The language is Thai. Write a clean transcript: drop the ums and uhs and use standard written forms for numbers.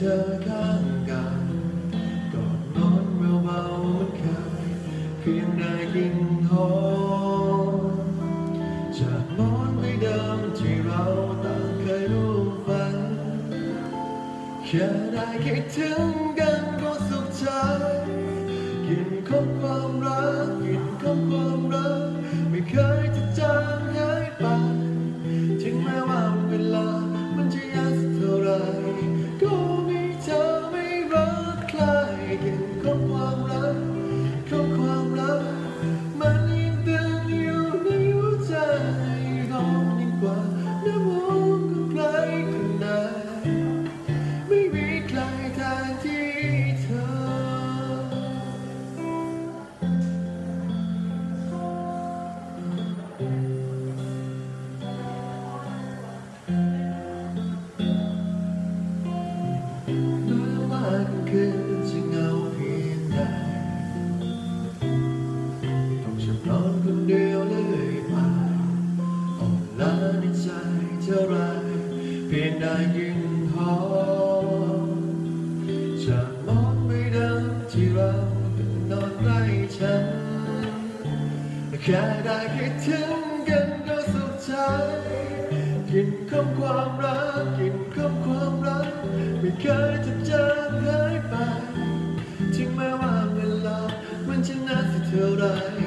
อข้างกายกอดนอนเบาๆเหมือนเคยเพียงได้กลิ่นหอมจากหมอนใบเดิมที่เราต่างเคยร่วมฝันแค่ได้คิดถึงกันก็สุขใจกลิ่นของความรักกลิ่นของความรักไม่เคยจะจางหายไปถึงแม้ว่าเวลามันจะยากสักเท่าไรก็มีเธอไม่รักใครกลิ่นของความรักของความรักมันยังตึงอยู่ในหัวใจร้องยิ่งกว่าน้ำมองกับใครคนไหนไม่มีใครแทนที่เธอคืนจะเหงาเพียงใดต้องฉันนอนคนเดียวเลยไปอ่อนล้าในใจเท่าไรเพียงได้ยินหอมจากหมอนใบเดิมที่เรานอนใกล้ฉันแค่ได้คิดถึงกันก็สุขใจกลิ่นของความรักกลิ่นของความรักไม่เคยจะจางหายไปถึงแม้ว่าเวลามันจะนานสักเท่าไร